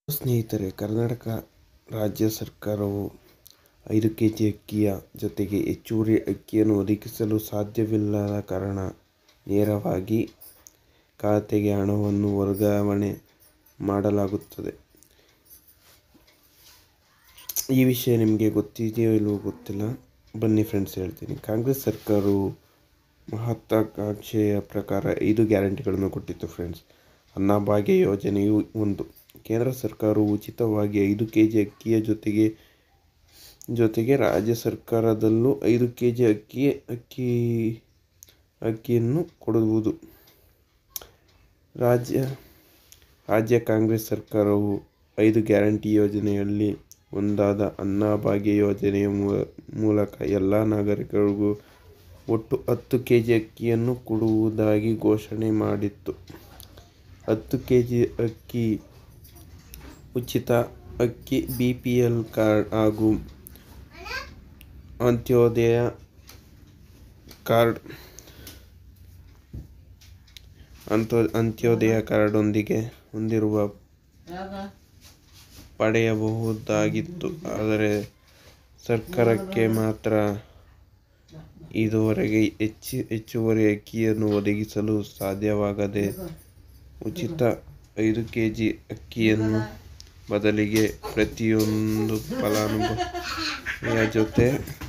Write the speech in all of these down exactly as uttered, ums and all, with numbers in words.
ಸ್ನೇಹಿತರೆ, ಕರ್ನಾಟಕ ರಾಜ್ಯ ಸರ್ಕಾರವು ಐದು ಕೆಜಿ ಅಕ್ಕಿಯ ಜೊತೆಗೆ ಹೆಚ್ಚುವರಿ ಅಕ್ಕಿಯನ್ನು ಒದಗಿಸಲು ಸಾಧ್ಯವಿಲ್ಲದ ಕಾರಣ ನೇರವಾಗಿ ಖಾತೆಗೆ ಹಣವನ್ನು ವರ್ಗಾವಣೆ ಮಾಡಲಾಗುತ್ತದೆ. ಈ ವಿಷಯ ನಿಮಗೆ ಗೊತ್ತಿದೆಯೋ ಇಲ್ಲವೋ ಗೊತ್ತಿಲ್ಲ, ಬನ್ನಿ ಫ್ರೆಂಡ್ಸ್ ಹೇಳ್ತೀನಿ. ಕಾಂಗ್ರೆಸ್ ಸರ್ಕಾರವು ಮಹತ್ವಾಕಾಂಕ್ಷೆಯ ಪ್ರಕಾರ ಐದು ಗ್ಯಾರಂಟಿಗಳನ್ನು ಕೊಟ್ಟಿತ್ತು ಫ್ರೆಂಡ್ಸ್. ಅನ್ನ ಭಾಗ್ಯ ಯೋಜನೆಯು ಒಂದು. ಕೇಂದ್ರ ಸರ್ಕಾರವು ಉಚಿತವಾಗಿ ಐದು ಕೆ ಜಿ ಅಕ್ಕಿಯ ಜೊತೆಗೆ ಜೊತೆಗೆ ರಾಜ್ಯ ಸರ್ಕಾರದಲ್ಲೂ ಐದು ಕೆ ಜಿ ಅಕ್ಕಿ ಅಕ್ಕಿ ಅಕ್ಕಿಯನ್ನು ಕೊಡುವುದು. ರಾಜ್ಯ ರಾಜ್ಯ ಕಾಂಗ್ರೆಸ್ ಸರ್ಕಾರವು ಐದು ಗ್ಯಾರಂಟಿ ಯೋಜನೆಯಲ್ಲಿ ಒಂದಾದ ಅನ್ನ ಭಾಗ್ಯ ಯೋಜನೆಯ ಮೂಲಕ ಎಲ್ಲ ನಾಗರಿಕರಿಗೂ ಒಟ್ಟು ಹತ್ತು ಕೆ ಜಿ ಅಕ್ಕಿಯನ್ನು ಕೊಡುವುದಾಗಿ ಘೋಷಣೆ ಮಾಡಿತ್ತು. ಹತ್ತು ಕೆ ಜಿ ಅಕ್ಕಿ ಉಚಿತ ಅಕ್ಕಿ ಬಿ ಪಿ ಎಲ್ ಕಾರ್ಡ್ ಹಾಗೂ ಅಂತ್ಯೋದಯ ಕಾರ್ಡ್ ಅಂತ್ಯೋ ಅಂತ್ಯೋದಯ ಕಾರ್ಡೊಂದಿಗೆ ಹೊಂದಿರುವ ಪಡೆಯಬಹುದಾಗಿತ್ತು. ಆದರೆ ಸರ್ಕಾರಕ್ಕೆ ಮಾತ್ರ ಇದುವರೆಗೆ ಹೆಚ್ಚು ಹೆಚ್ಚುವರಿ ಅಕ್ಕಿಯನ್ನು ಒದಗಿಸಲು ಸಾಧ್ಯವಾಗದೆ ಉಚಿತ ಐದು ಕೆ ಜಿ ಅಕ್ಕಿಯನ್ನು ಬದಲಿಗೆ ಪ್ರತಿಯೊಂದು ಫಲಾನುಭವಿಯ ಜೊತೆ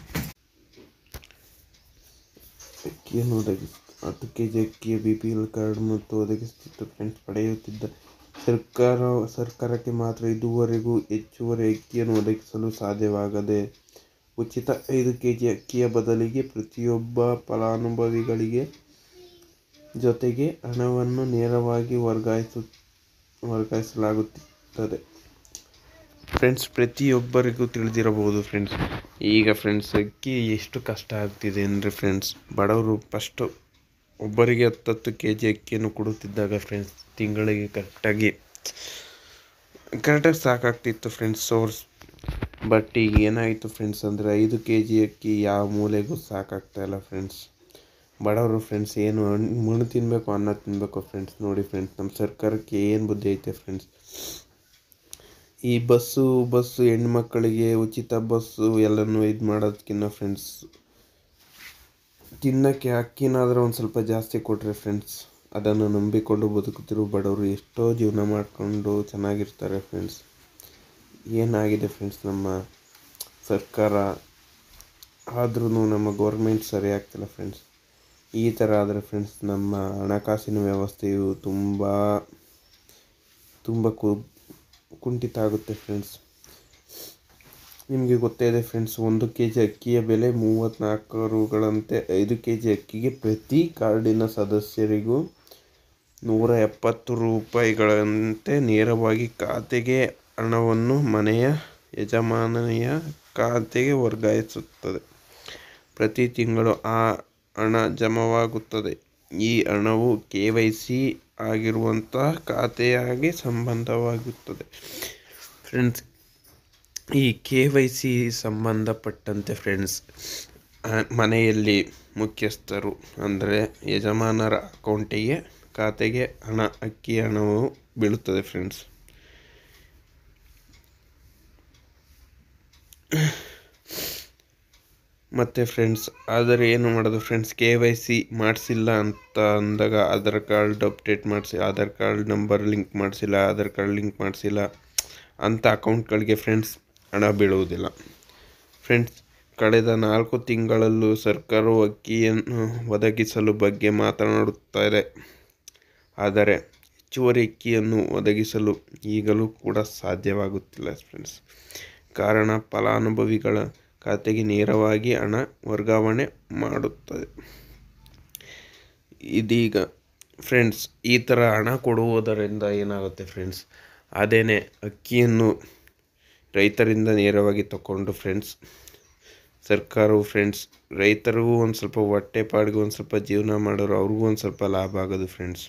ಅಕ್ಕಿಯನ್ನು ಒದಗಿಸಿ ಹತ್ತು ಕೆ ಜಿ ಅಕ್ಕಿಯ ಬಿ ಪಿ ಎಲ್ ಕಾರ್ಡ್ ಮತ್ತು ಒದಗಿಸುತ್ತಿದ್ದ ಫ್ರೆಂಡ್ಸ್ ಪಡೆಯುತ್ತಿದ್ದ ಸರ್ಕಾರ ಸರ್ಕಾರಕ್ಕೆ ಮಾತ್ರ ಇದುವರೆಗೂ ಹೆಚ್ಚುವರಿ ಅಕ್ಕಿಯನ್ನು ಒದಗಿಸಲು ಸಾಧ್ಯವಾಗದೆ ಉಚಿತ ಐದು ಕೆ ಜಿ ಅಕ್ಕಿಯ ಬದಲಿಗೆ ಪ್ರತಿಯೊಬ್ಬ ಫಲಾನುಭವಿಗಳಿಗೆ ಜೊತೆಗೆ ಹಣವನ್ನು ನೇರವಾಗಿ ವರ್ಗಾಯಿಸು ವರ್ಗಾಯಿಸಲಾಗುತ್ತದೆ ಫ್ರೆಂಡ್ಸ್. ಪ್ರತಿಯೊಬ್ಬರಿಗೂ ತಿಳಿದಿರಬಹುದು ಫ್ರೆಂಡ್ಸ್. ಈಗ ಫ್ರೆಂಡ್ಸ್ ಅಕ್ಕಿ ಎಷ್ಟು ಕಷ್ಟ ಆಗ್ತಿದೆ ಅಂದರೆ ಫ್ರೆಂಡ್ಸ್, ಬಡವರು ಫಸ್ಟು ಒಬ್ಬರಿಗೆ ಹತ್ತತ್ತು ಕೆ ಜಿ ಅಕ್ಕಿಯನ್ನು ಕೊಡುತ್ತಿದ್ದಾಗ ಫ್ರೆಂಡ್ಸ್ ತಿಂಗಳಿಗೆ ಕರೆಕ್ಟಾಗಿ ಕರೆಕ್ಟಾಗಿ ಸಾಕಾಗ್ತಿತ್ತು ಫ್ರೆಂಡ್ಸ್ ಸೋರ್ಸ್. ಬಟ್ ಈಗ ಏನಾಯಿತು ಫ್ರೆಂಡ್ಸ್ ಅಂದರೆ ಐದು ಕೆ ಜಿ ಅಕ್ಕಿ ಯಾವ ಮೂಲೆಗೂ ಸಾಕಾಗ್ತಾಯಿಲ್ಲ ಫ್ರೆಂಡ್ಸ್. ಬಡವರು ಫ್ರೆಂಡ್ಸ್ ಏನು ಮಣ್ಣು ತಿನ್ನಬೇಕು ಅನ್ನ ತಿನ್ನಬೇಕು ಫ್ರೆಂಡ್ಸ್. ನೋಡಿ ಫ್ರೆಂಡ್ಸ್, ನಮ್ಮ ಸರ್ಕಾರಕ್ಕೆ ಏನು ಬುದ್ಧಿ ಐತೆ ಫ್ರೆಂಡ್ಸ್. ಈ ಬಸ್ಸು ಬಸ್ಸು ಹೆಣ್ಮಕ್ಕಳಿಗೆ ಉಚಿತ ಬಸ್ಸು ಎಲ್ಲನೂ ಇದು ಮಾಡೋದಕ್ಕಿಂತ ಫ್ರೆಂಡ್ಸ್ ತಿನ್ನೋಕ್ಕೆ ಅಕ್ಕಿನಾದರೂ ಒಂದು ಸ್ವಲ್ಪ ಜಾಸ್ತಿ ಕೊಟ್ಟರೆ ಫ್ರೆಂಡ್ಸ್ ಅದನ್ನು ನಂಬಿಕೊಂಡು ಬದುಕುತ್ತಿರುವ ಬಡವರು ಎಷ್ಟೋ ಜೀವನ ಮಾಡಿಕೊಂಡು ಚೆನ್ನಾಗಿರ್ತಾರೆ ಫ್ರೆಂಡ್ಸ್. ಏನಾಗಿದೆ ಫ್ರೆಂಡ್ಸ್ ನಮ್ಮ ಸರ್ಕಾರ, ಆದ್ರೂ ನಮ್ಮ ಗೌರ್ಮೆಂಟ್ ಸರಿ ಆಗ್ತಿಲ್ಲ ಫ್ರೆಂಡ್ಸ್. ಈ ಥರ ಆದರೆ ಫ್ರೆಂಡ್ಸ್ ನಮ್ಮ ಹಣಕಾಸಿನ ವ್ಯವಸ್ಥೆಯು ತುಂಬ ತುಂಬ ಕು ಕುಂಠಿತ ಆಗುತ್ತೆ ಫ್ರೆಂಡ್ಸ್. ನಿಮಗೆ ಗೊತ್ತೇ ಇದೆ ಫ್ರೆಂಡ್ಸ್, ಒಂದು ಕೆ ಜಿ ಅಕ್ಕಿಯ ಬೆಲೆ ಮೂವತ್ತ್ನಾಲ್ಕು ರುಗಳಂತೆ. ಐದು ಕೆ ಜಿ ಅಕ್ಕಿಗೆ ಪ್ರತಿ ಕಾರ್ಡಿನ ಸದಸ್ಯರಿಗೂ ನೂರ ಎಪ್ಪತ್ತು ರೂಪಾಯಿಗಳಂತೆ ನೇರವಾಗಿ ಖಾತೆಗೆ ಹಣವನ್ನು ಮನೆಯ ಯಜಮಾನಿಯ ಖಾತೆಗೆ ವರ್ಗಾಯಿಸುತ್ತದೆ. ಪ್ರತಿ ತಿಂಗಳು ಆ ಹಣ ಜಮಾವಾಗುತ್ತದೆ. ಈ ಹಣವು ಕೆ ವೈ ಸಿ ಆಗಿರುವಂತಹ ಖಾತೆಯಾಗಿ ಸಂಬಂಧವಾಗುತ್ತದೆ ಫ್ರೆಂಡ್ಸ್. ಈ ಕೆ ವೈ ಸಿ ಸಂಬಂಧಪಟ್ಟಂತೆ ಫ್ರೆಂಡ್ಸ್ ಮನೆಯಲ್ಲಿ ಮುಖ್ಯಸ್ಥರು ಅಂದರೆ ಯಜಮಾನರ ಅಕೌಂಟಿಗೆ ಖಾತೆಗೆ ಹಣ ಅಕ್ಕಿ ಹಣವು ಬೀಳುತ್ತದೆ ಫ್ರೆಂಡ್ಸ್. ಮತ್ತು ಫ್ರೆಂಡ್ಸ್ ಆದರೆ ಏನು ಮಾಡೋದು ಫ್ರೆಂಡ್ಸ್, ಕೆ ವೈ ಸಿ ಮಾಡಿಸಿಲ್ಲ ಅಂತ ಅಂದಾಗ ಆಧಾರ್ ಕಾರ್ಡ್ ಅಪ್ಡೇಟ್ ಮಾಡಿಸಿ ಆಧಾರ್ ಕಾರ್ಡ್ ನಂಬರ್ ಲಿಂಕ್ ಮಾಡಿಸಿಲ್ಲ ಆಧಾರ್ ಕಾರ್ಡ್ ಲಿಂಕ್ ಮಾಡಿಸಿಲ್ಲ ಅಂಥ ಅಕೌಂಟ್ಗಳಿಗೆ ಫ್ರೆಂಡ್ಸ್ ಹಣ ಬೀಳುವುದಿಲ್ಲ ಫ್ರೆಂಡ್ಸ್. ಕಳೆದ ನಾಲ್ಕು ತಿಂಗಳಲ್ಲೂ ಸರ್ಕಾರವು ಅಕ್ಕಿಯನ್ನು ಒದಗಿಸಲು ಬಗ್ಗೆ ಮಾತನಾಡುತ್ತಾರೆ. ಆದರೆ ಹೆಚ್ಚುವರಿ ಅಕ್ಕಿಯನ್ನು ಒದಗಿಸಲು ಈಗಲೂ ಕೂಡ ಸಾಧ್ಯವಾಗುತ್ತಿಲ್ಲ ಫ್ರೆಂಡ್ಸ್. ಕಾರಣ ಫಲಾನುಭವಿಗಳ ಖಾತೆಗೆ ನೇರವಾಗಿ ಹಣ ವರ್ಗಾವಣೆ ಮಾಡುತ್ತದೆ. ಇದೀಗ ಫ್ರೆಂಡ್ಸ್ ಈ ಥರ ಹಣ ಕೊಡುವುದರಿಂದ ಏನಾಗುತ್ತೆ ಫ್ರೆಂಡ್ಸ್, ಅದೇನೇ ಅಕ್ಕಿಯನ್ನು ರೈತರಿಂದ ನೇರವಾಗಿ ತಗೊಂಡು ಫ್ರೆಂಡ್ಸ್ ಸರ್ಕಾರವು ಫ್ರೆಂಡ್ಸ್ ರೈತರಿಗೂ ಒಂದು ಸ್ವಲ್ಪ ಹೊಟ್ಟೆ ಪಾಡಿಗೆ ಒಂದು ಸ್ವಲ್ಪ ಜೀವನ ಮಾಡೋರು ಅವ್ರಿಗೂ ಒಂದು ಸ್ವಲ್ಪ ಲಾಭ ಆಗೋದು ಫ್ರೆಂಡ್ಸ್.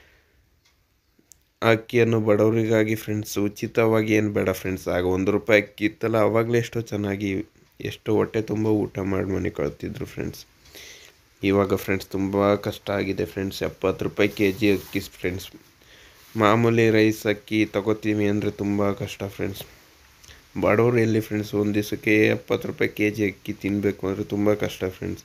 ಅಕ್ಕಿಯನ್ನು ಬಡವರಿಗಾಗಿ ಫ್ರೆಂಡ್ಸ್ ಉಚಿತವಾಗಿ ಏನು ಬೇಡ ಫ್ರೆಂಡ್ಸ್. ಆಗ ಒಂದು ರೂಪಾಯಿ ಅಕ್ಕಿ ಇತ್ತಲ್ಲ ಆವಾಗಲೇ ಎಷ್ಟೋ ಚೆನ್ನಾಗಿ ಎಷ್ಟೋ ಹೊಟ್ಟೆ ತುಂಬ ಊಟ ಮಾಡಿ ಮನೆ ಕಳ್ತಿದ್ರು ಫ್ರೆಂಡ್ಸ್. ಇವಾಗ ಫ್ರೆಂಡ್ಸ್ ತುಂಬ ಕಷ್ಟ ಆಗಿದೆ ಫ್ರೆಂಡ್ಸ್. ಎಪ್ಪತ್ತು ರೂಪಾಯಿ ಕೆ ಜಿ ಅಕ್ಕಿ ಫ್ರೆಂಡ್ಸ್. ಮಾಮೂಲಿ ರೈಸ್ ಅಕ್ಕಿ ತಗೋತೀವಿ ಅಂದರೆ ತುಂಬ ಕಷ್ಟ ಫ್ರೆಂಡ್ಸ್. ಬಡವರು ಎಲ್ಲಿ ಫ್ರೆಂಡ್ಸ್ ಒಂದು ದಿವಸಕ್ಕೆ ಎಪ್ಪತ್ತು ರೂಪಾಯಿ ಕೆ ಜಿ ಅಕ್ಕಿ ತಿನ್ನಬೇಕು ಅಂದರೆ ತುಂಬ ಕಷ್ಟ ಫ್ರೆಂಡ್ಸ್.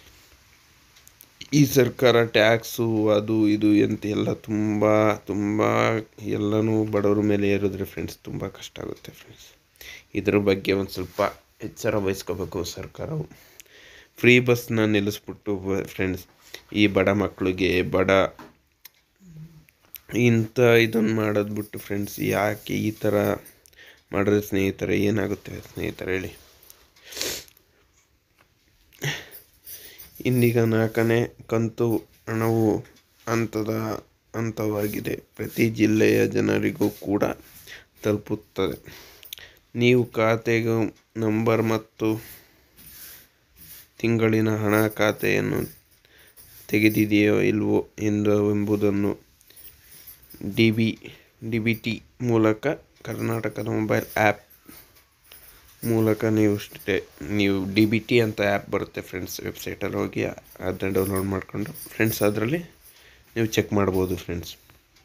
ಈ ಸರ್ಕಾರ ಟ್ಯಾಕ್ಸು ಅದು ಇದು ಅಂತ ಎಲ್ಲ ತುಂಬ ತುಂಬ ಎಲ್ಲನೂ ಬಡವ್ರ ಮೇಲೆ ಏರಿದ್ರೆ ಫ್ರೆಂಡ್ಸ್ ತುಂಬ ಕಷ್ಟ ಆಗುತ್ತೆ ಫ್ರೆಂಡ್ಸ್. ಇದ್ರ ಬಗ್ಗೆ ಒಂದು ಸ್ವಲ್ಪ ಎಚ್ಚರ ವಹಿಸ್ಕೋಬೇಕು ಸರ್ಕಾರವು. ಫ್ರೀ ಬಸ್ನ ನಿಲ್ಲಿಸ್ಬಿಟ್ಟು ಫ್ರೆಂಡ್ಸ್ ಈ ಬಡ ಮಕ್ಕಳಿಗೆ ಬಡ ಇಂಥ ಇದನ್ನು ಮಾಡೋದು ಬಿಟ್ಟು ಫ್ರೆಂಡ್ಸ್ ಯಾಕೆ ಈ ಥರ ಮಾಡಿದ್ರೆ ಸ್ನೇಹಿತರೆ ಏನಾಗುತ್ತೆ ಸ್ನೇಹಿತರೆ ಹೇಳಿ. ಇಂದೀಗ ನಾಲ್ಕನೇ ಕಂತು ಹಣವು ಹಂತದ ಹಂತವಾಗಿದೆ. ಪ್ರತಿ ಜಿಲ್ಲೆಯ ಜನರಿಗೂ ಕೂಡ ತಲುಪುತ್ತದೆ. ನೀವು ಖಾತೆಗೆ ನಂಬರ್ ಮತ್ತು ತಿಂಗಳಿನ ಹಣ ಖಾತೆಯನ್ನು ತೆಗೆದಿದೆಯೋ ಇಲ್ವೋ ಎಂದು ಎಂಬುದನ್ನು D B D B T ಮೂಲಕ ಕರ್ನಾಟಕದ ಮೊಬೈಲ್ ಆ್ಯಪ್ ಮೂಲಕ ನೀವು ಸ್ಟೇ ನೀವು ಡಿ ಬಿ ಟಿ ಅಂತ ಆ್ಯಪ್ ಬರುತ್ತೆ ಫ್ರೆಂಡ್ಸ್. ವೆಬ್ಸೈಟಲ್ಲಿ ಹೋಗಿ ಅದನ್ನ ಡೌನ್ಲೋಡ್ ಮಾಡಿಕೊಂಡು ಫ್ರೆಂಡ್ಸ್ ಅದರಲ್ಲಿ ನೀವು ಚೆಕ್ ಮಾಡ್ಬೋದು ಫ್ರೆಂಡ್ಸ್.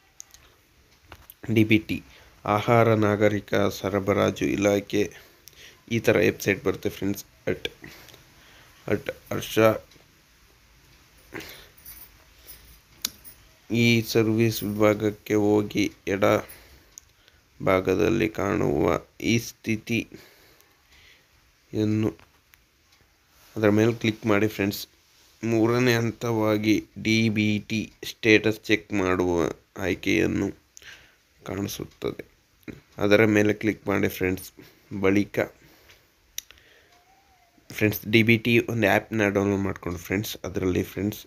ಡಿ ಬಿ ಟಿ ಆಹಾರ ನಾಗರಿಕ ಸರಬರಾಜು ಇಲಾಖೆ ಈ ಥರ ವೆಬ್ಸೈಟ್ ಬರುತ್ತೆ ಫ್ರೆಂಡ್ಸ್. ಅಟ್ ಅಟ್ ಹರ್ಷ ಈ ಸರ್ವಿಸ್ ವಿಭಾಗಕ್ಕೆ ಹೋಗಿ ಎಡ ಭಾಗದಲ್ಲಿ ಕಾಣುವ ಈ ಸ್ಥಿತಿಯನ್ನು ಅದರ ಮೇಲೆ ಕ್ಲಿಕ್ ಮಾಡಿ ಫ್ರೆಂಡ್ಸ್. ಮೂರನೇ ಹಂತವಾಗಿ D B T status check ಮಾಡುವ ಆಯ್ಕೆಯನ್ನು ಕಾಣಿಸುತ್ತದೆ. ಅದರ ಮೇಲೆ ಕ್ಲಿಕ್ ಮಾಡಿ ಫ್ರೆಂಡ್ಸ್. ಬಳಿಕ ಫ್ರೆಂಡ್ಸ್ ಡಿ ಬಿ ಟಿ ಒಂದು ಆ್ಯಪ್ನ ಡೌನ್ಲೋಡ್ ಮಾಡಿಕೊಂಡು ಫ್ರೆಂಡ್ಸ್ ಅದರಲ್ಲಿ ಫ್ರೆಂಡ್ಸ್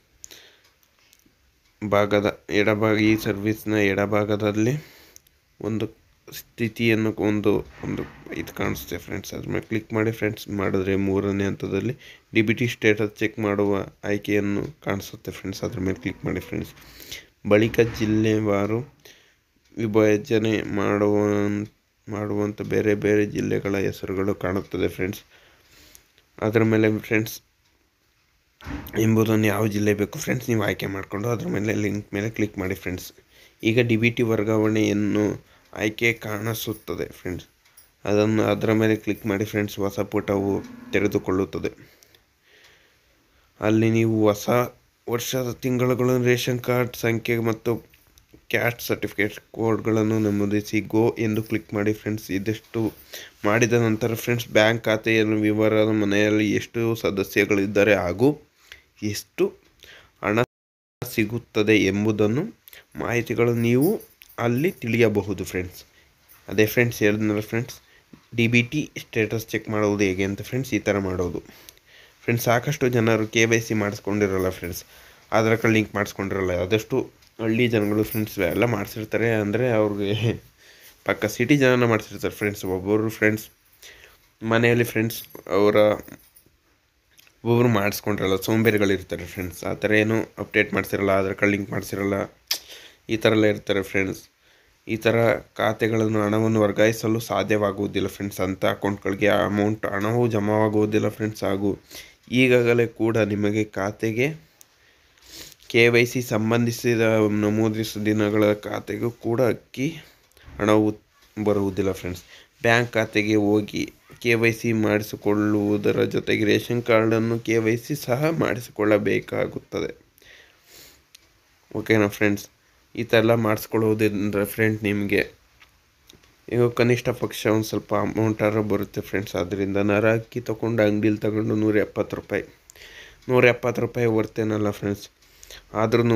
ಭಾಗದ ಎಡಭಾಗ ಈ ಸರ್ವಿಸ್ನ ಎಡಭಾಗದಲ್ಲಿ ಒಂದು ಸ್ಥಿತಿಯನ್ನು ಒಂದು ಒಂದು ಇದು ಕಾಣಿಸುತ್ತೆ ಫ್ರೆಂಡ್ಸ್. ಅದ್ರ ಮೇಲೆ ಕ್ಲಿಕ್ ಮಾಡಿ ಫ್ರೆಂಡ್ಸ್. ಮಾಡಿದ್ರೆ ಮೂರನೇ ಹಂತದಲ್ಲಿ D B T status check ಮಾಡುವ ಆಯ್ಕೆಯನ್ನು ಕಾಣಿಸುತ್ತೆ ಫ್ರೆಂಡ್ಸ್. ಅದ್ರ ಮೇಲೆ ಕ್ಲಿಕ್ ಮಾಡಿ ಫ್ರೆಂಡ್ಸ್. ಬಳಿಕ ಜಿಲ್ಲೆವಾರು ವಿಭಜನೆ ಮಾಡುವ ಮಾಡುವಂಥ ಬೇರೆ ಬೇರೆ ಜಿಲ್ಲೆಗಳ ಹೆಸರುಗಳು ಕಾಣುತ್ತದೆ ಫ್ರೆಂಡ್ಸ್. ಅದರ ಮೇಲೆ ಫ್ರೆಂಡ್ಸ್ ಎಂಬುದನ್ನು ಯಾವ ಜಿಲ್ಲೆ ಬೇಕು ಫ್ರೆಂಡ್ಸ್ ನೀವು ಆಯ್ಕೆ ಮಾಡಿಕೊಂಡು ಅದರ ಮೇಲೆ ಲಿಂಕ್ ಮೇಲೆ ಕ್ಲಿಕ್ ಮಾಡಿ ಫ್ರೆಂಡ್ಸ್. ಈಗ ಡಿ ಬಿ ಟಿ ವರ್ಗಾವಣೆಯನ್ನು ಆಯ್ಕೆ ಕಾಣಿಸುತ್ತದೆ ಫ್ರೆಂಡ್ಸ್. ಅದನ್ನು ಅದರ ಮೇಲೆ ಕ್ಲಿಕ್ ಮಾಡಿ ಫ್ರೆಂಡ್ಸ್. ಹೊಸ ಪುಟವು ತೆರೆದುಕೊಳ್ಳುತ್ತದೆ. ಅಲ್ಲಿ ನೀವು ಹೊಸ ವರ್ಷದ ತಿಂಗಳುಗಳನ್ನು ರೇಷನ್ ಕಾರ್ಡ್ ಸಂಖ್ಯೆ ಮತ್ತು ಕ್ಯಾಸ್ಟ್ ಸರ್ಟಿಫಿಕೇಟ್ ಕೋಡ್ಗಳನ್ನು ನಮೂದಿಸಿ ಗೋ ಎಂದು ಕ್ಲಿಕ್ ಮಾಡಿ ಫ್ರೆಂಡ್ಸ್. ಇದಿಷ್ಟು ಮಾಡಿದ ನಂತರ ಫ್ರೆಂಡ್ಸ್ ಬ್ಯಾಂಕ್ ಖಾತೆಯನ್ನು ವಿವರ ಮನೆಯಲ್ಲಿ ಎಷ್ಟು ಸದಸ್ಯಗಳಿದ್ದಾರೆ ಹಾಗೂ ಎಷ್ಟು ಹಣ ಸಿಗುತ್ತದೆ ಎಂಬುದನ್ನು ಮಾಹಿತಿಗಳು ನೀವು ಅಲ್ಲಿ ತಿಳಿಯಬಹುದು ಫ್ರೆಂಡ್ಸ್. ಅದೇ ಫ್ರೆಂಡ್ಸ್ ಹೇಳಿದ್ನಲ್ಲ friends D B T status check ಮಾಡೋದು ಹೇಗೆ ಅಂತ ಫ್ರೆಂಡ್ಸ್ ಈ ಥರ ಮಾಡೋದು ಫ್ರೆಂಡ್ಸ್. ಸಾಕಷ್ಟು ಜನರು ಕೆ ವೈ ಸಿ ಮಾಡಿಸ್ಕೊಂಡಿರಲ್ಲ ಫ್ರೆಂಡ್ಸ್. ಆಧಾರ್ ಕಾರ್ಡ್ ಲಿಂಕ್ ಮಾಡಿಸ್ಕೊಂಡಿರಲ್ಲ. ಆದಷ್ಟು ಹಳ್ಳಿ ಜನಗಳು ಫ್ರೆಂಡ್ಸ್ ಎಲ್ಲ ಮಾಡಿಸಿರ್ತಾರೆ ಅಂದರೆ ಅವ್ರಿಗೆ ಪಕ್ಕ ಸಿಟಿ ಜನನ ಮಾಡಿಸಿರ್ತಾರೆ ಫ್ರೆಂಡ್ಸ್. ಒಬ್ಬರು ಫ್ರೆಂಡ್ಸ್ ಮನೆಯಲ್ಲಿ ಫ್ರೆಂಡ್ಸ್ ಅವರ ಒಬ್ಬೊಬ್ಬರು ಮಾಡಿಸ್ಕೊಂಡಿರಲ್ಲ, ಸೋಂಬೇರಿಗಳಿರ್ತಾರೆ ಫ್ರೆಂಡ್ಸ್. ಆ ಥರ ಏನು ಅಪ್ಡೇಟ್ ಮಾಡಿಸಿರಲ್ಲ, ಆಧಾರ್ ಕಾರ್ಡ್ ಲಿಂಕ್ ಮಾಡಿಸಿರಲ್ಲ, ಈ ಥರ ಎಲ್ಲ ಇರ್ತಾರೆ ಫ್ರೆಂಡ್ಸ್. ಈ ಥರ ಖಾತೆಗಳನ್ನು ಹಣವನ್ನು ವರ್ಗಾಯಿಸಲು ಸಾಧ್ಯವಾಗುವುದಿಲ್ಲ ಫ್ರೆಂಡ್ಸ್. ಅಂಥ ಅಕೌಂಟ್ಗಳಿಗೆ ಅಮೌಂಟ್ ಹಣವೂ ಜಮಾವಾಗುವುದಿಲ್ಲ ಫ್ರೆಂಡ್ಸ್. ಹಾಗೂ ಈಗಾಗಲೇ ಕೂಡ ನಿಮಗೆ ಖಾತೆಗೆ ಕೆ ವೈ ಸಿ ಸಂಬಂಧಿಸಿದ ನಮೂದಿಸಿದ ದಿನಗಳ ಖಾತೆಗೂ ಕೂಡ ಅಕ್ಕಿ ಹಣವು ಬರುವುದಿಲ್ಲ ಫ್ರೆಂಡ್ಸ್. ಬ್ಯಾಂಕ್ ಖಾತೆಗೆ ಹೋಗಿ ಕೆ ವೈ ಸಿ ಮಾಡಿಸಿಕೊಳ್ಳುವುದರ ಜೊತೆಗೆ ರೇಷನ್ ಕಾರ್ಡನ್ನು ಕೆ ವೈ ಸಿ ಸಹ ಮಾಡಿಸಿಕೊಳ್ಳಬೇಕಾಗುತ್ತದೆ. ಓಕೆನಾ ಫ್ರೆಂಡ್ಸ್. ಈ ಥರ ಎಲ್ಲ ಮಾಡಿಸ್ಕೊಳ್ಳೋದ್ರಿಂದ ಫ್ರೆಂಡ್ ನಿಮಗೆ ಈಗ ಕನಿಷ್ಠ ಪಕ್ಷ ಒಂದು ಸ್ವಲ್ಪ ಅಮೌಂಟಾರು ಬರುತ್ತೆ ಫ್ರೆಂಡ್ಸ್. ಅದರಿಂದ ನರ ಅಕ್ಕಿ ತೊಗೊಂಡು ಅಂಗಡಿಲಿ ತಗೊಂಡು ನೂರ ಎಪ್ಪತ್ತು ರೂಪಾಯಿ ನೂರ ಎಪ್ಪತ್ತು ರೂಪಾಯಿ ಬರ್ತೇನಲ್ಲ ಫ್ರೆಂಡ್ಸ್. ಆದ್ರೂ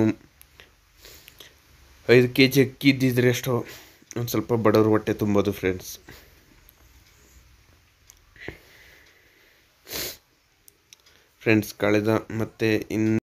ಐದು ಕೆ ಜಿ ಅಕ್ಕಿ ಇದ್ದಿದ್ರೆ ಎಷ್ಟೋ ಒಂದು ಸ್ವಲ್ಪ ಬಡವ್ರ ಹೊಟ್ಟೆ ತುಂಬೋದು ಫ್ರೆಂಡ್ಸ್. ಫ್ರೆಂಡ್ಸ್ ಕಳೆದ ಮತ್ತು ಇನ್ನು